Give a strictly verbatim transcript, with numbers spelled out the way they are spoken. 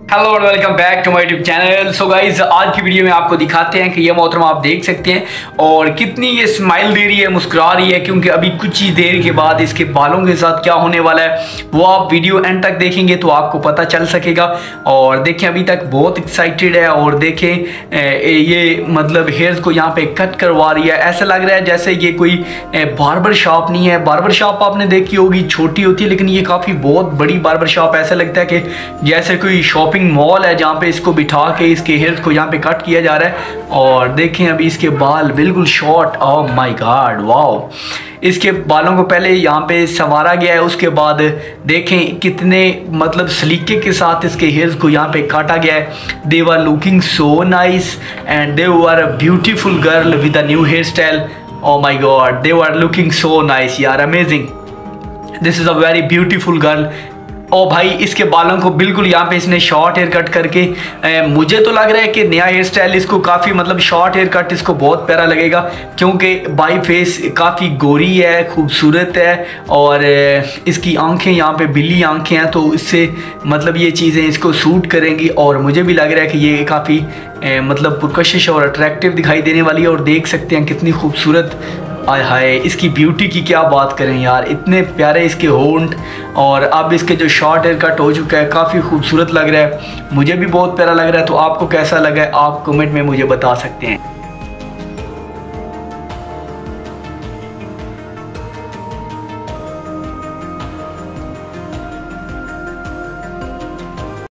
Hello और welcome back to my YouTube channel. So guys, आज की वीडियो में आपको दिखाते हैं कि ये मोहतरमा आप देख सकते हैं और कितनी ये स्माइल दे रही है, मुस्कुरा रही है, क्योंकि अभी कुछ ही देर के बाद इसके बालों के साथ क्या होने वाला है वो आप वीडियो एंड तक देखेंगे तो आपको पता चल सकेगा। और देखें, अभी तक बहुत एक्साइटेड है और देखें ये मतलब हेयर्स को यहाँ पे कट करवा रही है। ऐसा लग रहा है जैसे ये कोई बार्बर शॉप नहीं है। बार्बर शॉप आपने देखी होगी, छोटी होती है, लेकिन ये काफ़ी बहुत बड़ी बार्बर शॉप। ऐसा लगता है कि जैसे कोई शॉपिंग मॉल है जहाँ पे इसको बिठा के इसके हेयर्स को यहाँ पे कट किया जा रहा है। और देखें अभी इसके बाल बिल्कुल short, oh my god, wow. इसके बालों को पहले यहाँ पे संवारा गया है, उसके बाद देखें कितने मतलब सलीके के साथ इसके हेयर्स को यहाँ पे काटा गया है। They were looking so nice and they were a beautiful girl with a new hairstyle. Oh my god, they were looking so nice यार, amazing. This is a very beautiful girl. ओ भाई, इसके बालों को बिल्कुल यहाँ पे इसने शॉर्ट हेयर कट करके ए, मुझे तो लग रहा है कि नया हेयर स्टाइल इसको काफ़ी मतलब शॉर्ट हेयर कट इसको बहुत प्यारा लगेगा, क्योंकि बाई फेस काफ़ी गोरी है, खूबसूरत है और ए, इसकी आंखें यहाँ पे बिल्ली आंखें हैं, तो इससे मतलब ये चीज़ें इसको सूट करेंगी। और मुझे भी लग रहा है कि ये काफ़ी मतलब पुरकशिश और अट्रैक्टिव दिखाई देने वाली है। और देख सकते हैं कितनी खूबसूरत, आय हाय, इसकी ब्यूटी की क्या बात करें यार, इतने प्यारे इसके होंठ। और अब इसके जो शॉर्ट हेयर कट हो चुका है काफ़ी खूबसूरत लग रहा है, मुझे भी बहुत प्यारा लग रहा है। तो आपको कैसा लगा है आप कमेंट में मुझे बता सकते हैं।